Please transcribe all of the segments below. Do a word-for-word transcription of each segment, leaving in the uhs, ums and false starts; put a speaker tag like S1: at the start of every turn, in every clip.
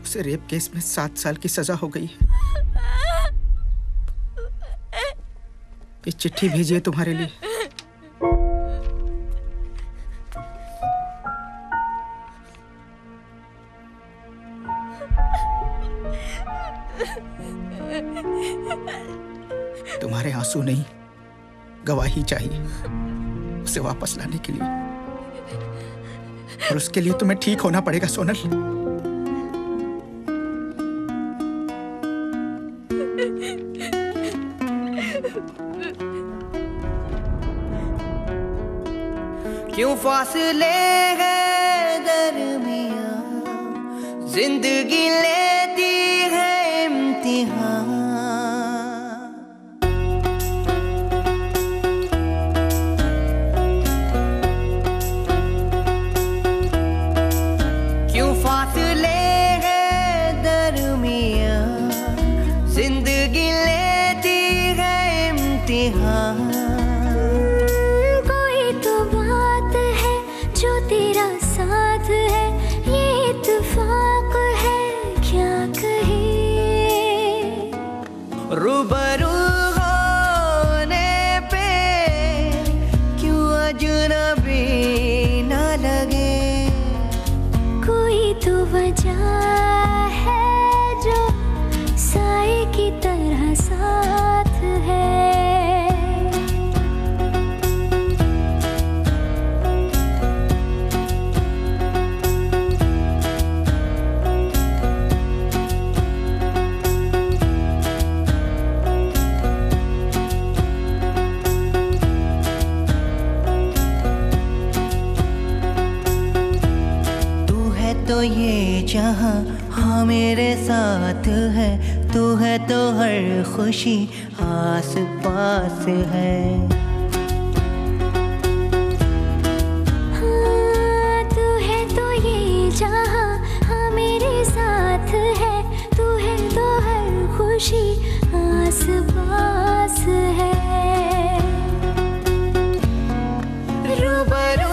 S1: उसे rape case में सात साल की सजा हो गई है। ये चिट्ठी भेजी है तुम्हारे लिए। तुम्हारे आंसू नहीं, गवाही चाहिए उसे वापस लाने के लिए, और उसके लिए तुम्हें ठीक होना पड़ेगा सोनल।
S2: क्यों फासले है दरमियां, जिंदगी लेती है इम्तिहान। क्यों फासले है दरमियां, जिंदगी लेती है इम्तिहान।
S3: तेरा साथ है, ये इत्तेफाक है, क्या कहे।
S2: रूबरू होने पे क्यों अजनबी न लगे।
S3: कोई तो वजह है जो साए की तरह साथ है।
S2: तो ये जहां हाँ मेरे साथ है, तू है तो हर खुशी आस पास है।
S3: हाँ तू है तो ये जहां हाँ मेरे साथ है, तू है तो हर खुशी आस पास है।
S2: रूबरू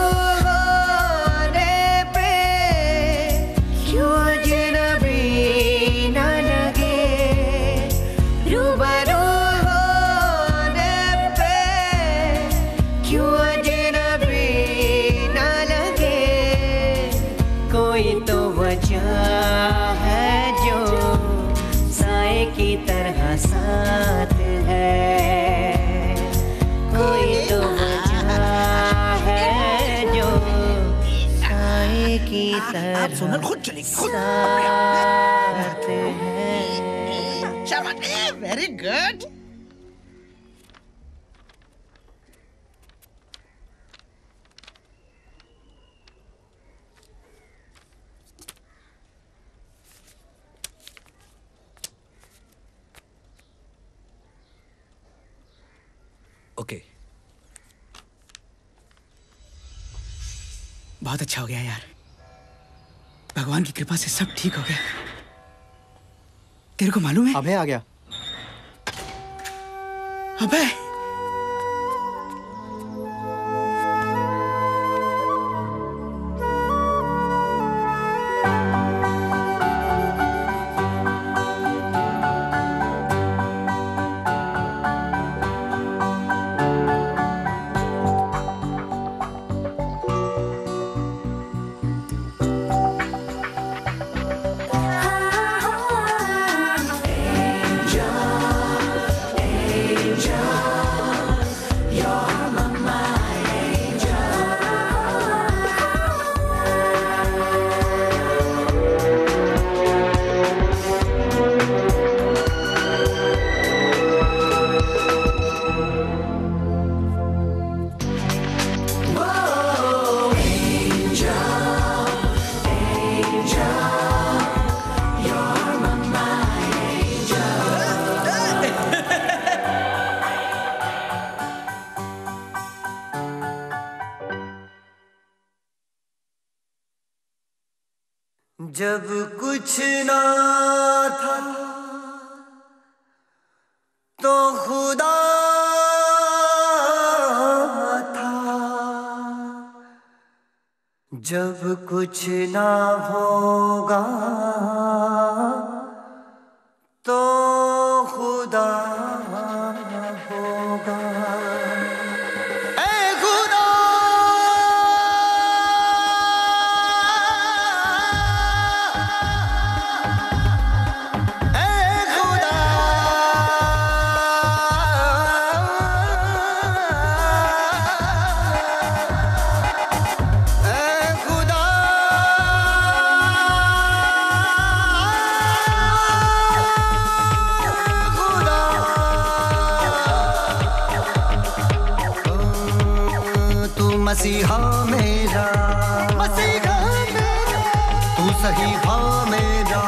S2: साथ है। कोई तो वजह है जो साए की तरह
S1: सोनल खुद चलेगी।
S2: साथ है।
S1: शाबाश, वेरी गुड।
S4: Okay okay.
S1: बहुत अच्छा हो गया यार, भगवान की कृपा से सब ठीक हो गया। तेरे को मालूम है
S5: अभय आ गया।
S1: अभय
S2: जब कुछ ना था तो खुदा था, जब कुछ ना होगा मसीहा मेरा, मसीहा मेरा, तू सहीहा मेरा,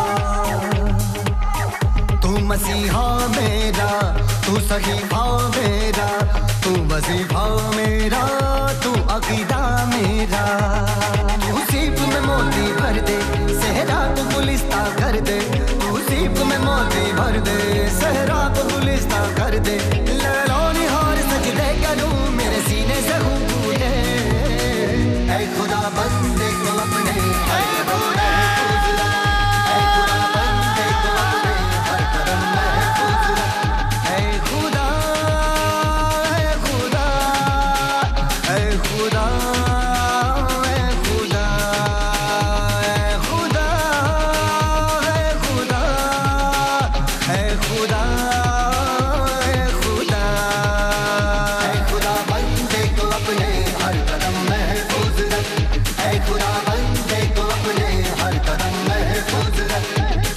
S2: तू मसीहा मेरा, तू सहीहा मेरा, तू मसीहा मेरा, तू अकीदा मेरा। तू सीप में मोती भर दे, सहरा को गुलिस्ता कर दे, तू सीप में मोती भर दे, सहरा को गुलिस्ता कर दे। लड़ौनी हार सजदे करूं, मेरे सीने से हूँ कूदे, ऐ खुदा बंदे को अपने हर कदम महफूज रख, ऐ खुदा बंदे को अपने हर कदम महफूज रख, ऐ खुदा, ऐ खुदा, ऐ खुदा, ऐ खुदा, ऐ खुदा, ऐ खुदा, ऐ खुदा, ऐ खुदा, ऐ खुदा बंदे को अपने हर कदम महफूज रख, ऐ खुदा बंदे को अपने हर कदम महफूज रख।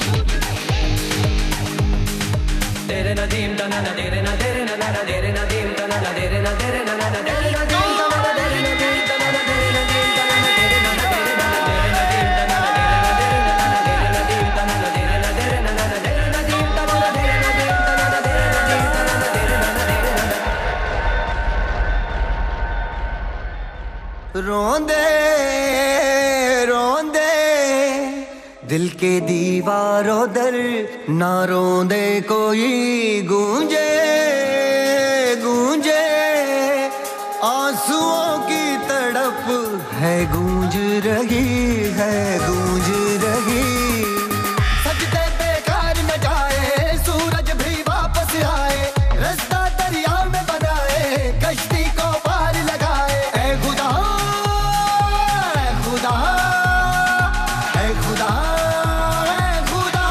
S5: तेरे नदीम तना ना तेरे ना तेरे ना ना तेरे नदीम तना ना तेरे ना तेरे ना ना तेरे नदीम तना ना तेरे नदीम तना ना तेरे नदीम तना ना तेरे ना तेरे ना तेरे नदीम तना ना तेरे नदीम तना ना तेरे ना तेरे ना तेरे नदीम तना ना तेरे नदीम तना ना तेरे नदीम तना ना तेरे नदीम तना ना तेरे ना।
S2: रोंदे रोंदे दिल के दीवारों दर, ना रोंदे कोई गूंजे गूंजे, आंसुओं की तड़प है गूंज रही है गूंज रही। सजदे बेकार न जाए, सूरज भी वापस आए, रास्ता दरिया में बनाए, कश्ती को पार लगाए। ऐ खुदा, ऐ खुदा, ऐ खुदा, ऐ खुदा,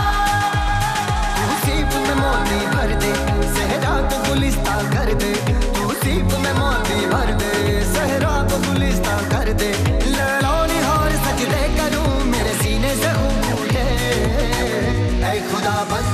S2: तू सीप में मोती भर दे, सहरा को गुलिस्ता कर दे, तू सीप में मोती भर दे, सहरा को गुलिस्ता कर दे। लड़ौनी हार सजदे करूं, मेरे सीने से हूँ कूदे, ऐ खुदा बंदे